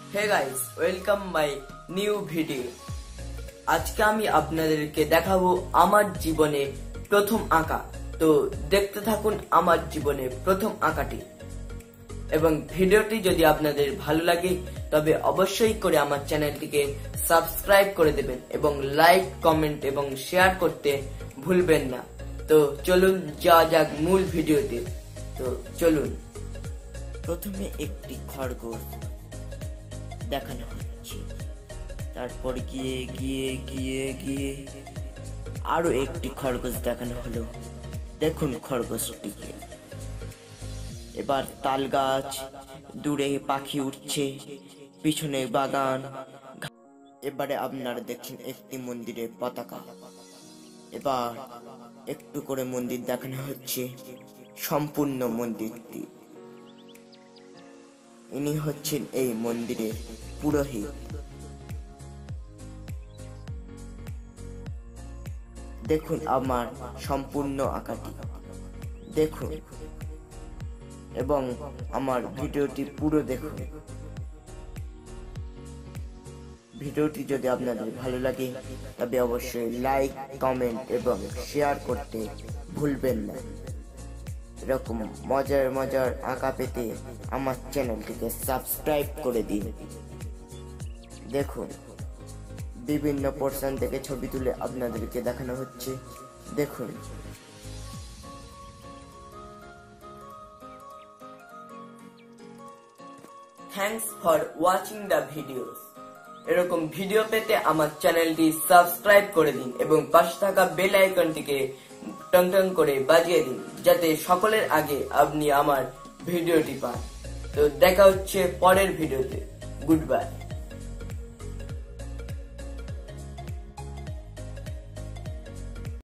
Hey guys, welcome my new video. আজকে আমি আপনাদেরকে দেখাবো আমার জীবনে প্রথম আঁকা। তো দেখতে থাকুন আমার জীবনে প্রথম আঁকাটি, এবং ভিডিওটি যদি আপনাদের ভালো লাগে তবে অবশ্যই করে আমার চ্যানেলটিকে সাবস্ক্রাইব করে দেবেন এবং লাইক, কমেন্ট এবং শেয়ার করতে ভুলবেন না। তো চলুন যাওয়া যাক মূল ভিডিওতে। তো চলুন। প্রথমে একটি খরগোশ দেখানো হচ্ছে, তারপর গিয়ে গিয়ে গিয়ে গিয়ে আরো একটি খরগোশ দেখানো হলো। দেখুন খরগোশটিকে। এবার তাল গাছ, দূরে পাখি উঠছে, পিছনে বাগান। এবারে আপনারা দেখছেন একটি মন্দিরের পতাকা। এবার একটু করে মন্দির দেখানো হচ্ছে, সম্পূর্ণ মন্দিরটি। ইনি হচ্ছেন এই মন্দিরের পুরোহিত। দেখুন আমার সম্পূর্ণ আঁকাটি দেখুন এবং আমার ভিডিওটি পুরো দেখুন। ভিডিওটি যদি আপনাদের ভালো লাগে তবে অবশ্যই লাইক, কমেন্ট এবং শেয়ার করতে ভুলবেন না। এরকম মজার মজার আঁকা পেতে আমার চ্যানেলটিকে সাবস্ক্রাইব করে দিন। দেখুন বিভিন্ন পোর্শন থেকে ছবি তুলে আপনাদেরকে দেখানো হচ্ছে, দেখুন। Thanks for watching the videos. এরকম ভিডিও পেতে আমার চ্যানেলটি সাবস্ক্রাইব করে দিন এবং পাশে থাকা বেল আইকনটিকে টং টং করে বাজিয়ে দিন, যাতে সকলের আগে আপনি আমার ভিডিওটি পান। তো দেখা হচ্ছে পরের ভিডিওতে। Good by.